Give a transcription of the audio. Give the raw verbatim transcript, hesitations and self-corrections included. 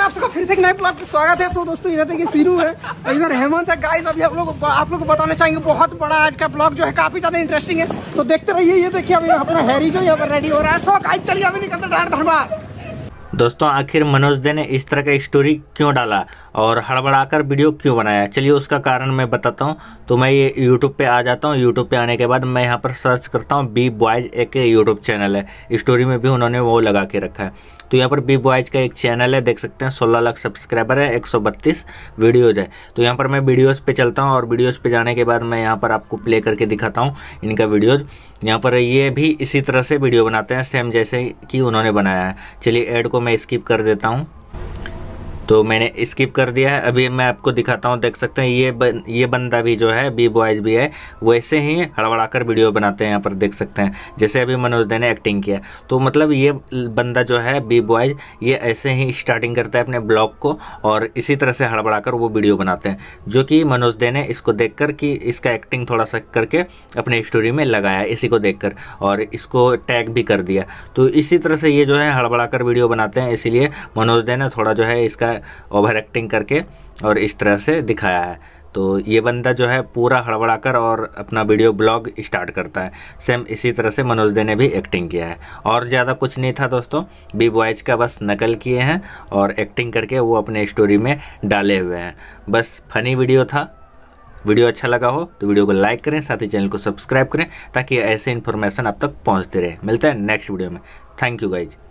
आप सबका फिर से एक नए ब्लॉग पे स्वागत है। सो दोस्तों इधर देखिए सीरू है, इधर हेमंत है। गाइस अभी हम लोग आप लोग को बताना चाहेंगे बहुत बड़ा आज का ब्लॉग जो है काफी ज्यादा इंटरेस्टिंग है। तो देखते रहिए। ये देखिए अभी अपना हैरी जो यहाँ पर रेडी हो रहा है। सो गाइस चलिए अभी निकलते हैं धनबाद। दोस्तों आखिर मनोज दे ने इस तरह का स्टोरी क्यों डाला और हड़बड़ाकर वीडियो क्यों बनाया, चलिए उसका कारण मैं बताता हूँ। तो मैं ये यूट्यूब पे आ जाता हूँ। यूट्यूब पे आने के बाद मैं यहाँ पर सर्च करता हूँ बी बॉयज, एक यूट्यूब चैनल है, स्टोरी में भी उन्होंने वो लगा के रखा है। तो यहाँ पर बी बॉयज का एक चैनल है, देख सकते हैं सोलह लाख सब्सक्राइबर है, एक सौ बत्तीस वीडियोज़ है। तो यहाँ पर मैं वीडियोज़ पे चलता हूँ और वीडियोज़ पे जाने के बाद मैं यहाँ पर आपको प्ले करके दिखाता हूँ इनका वीडियोज़। यहाँ पर ये भी इसी तरह से वीडियो बनाते हैं सेम जैसे कि उन्होंने बनाया है। चलिए ऐड को मैं स्किप कर देता हूँ। तो मैंने स्किप कर दिया है। अभी मैं आपको दिखाता हूँ, देख सकते हैं ये बन, ये बंदा भी जो है बी बॉयज भी है, वैसे ही हड़बड़ाकर वीडियो बनाते हैं। यहाँ पर देख सकते हैं जैसे अभी मनोज दे ने एक्टिंग किया। तो मतलब ये बंदा जो है बी बॉयज, ये ऐसे ही स्टार्टिंग करता है अपने ब्लॉग को और इसी तरह से हड़बड़ाकर वो वीडियो बनाते हैं, जो कि मनोज दे ने इसको देखकर कि इसका एक्टिंग थोड़ा सा करके अपने स्टोरी में लगाया इसी को देखकर और इसको टैग भी कर दिया। तो इसी तरह से ये जो है हड़बड़ाकर वीडियो बनाते हैं, इसीलिए मनोज दे ने थोड़ा जो है इसका ओवर एक्टिंग करके और इस तरह से दिखाया है। तो ये बंदा जो है पूरा हड़बड़ाकर और अपना वीडियो ब्लॉग स्टार्ट करता है। सेम इसी तरह से मनोज दे ने भी एक्टिंग किया है और ज़्यादा कुछ नहीं था दोस्तों, बी बॉयज का बस नकल किए हैं और एक्टिंग करके वो अपने स्टोरी में डाले हुए हैं। बस फनी वीडियो था। वीडियो अच्छा लगा हो तो वीडियो को लाइक करें, साथ ही चैनल को सब्सक्राइब करें ताकि ऐसे इन्फॉर्मेशन आप तक पहुँचते रहे। मिलता है नेक्स्ट वीडियो में। Thank you guys.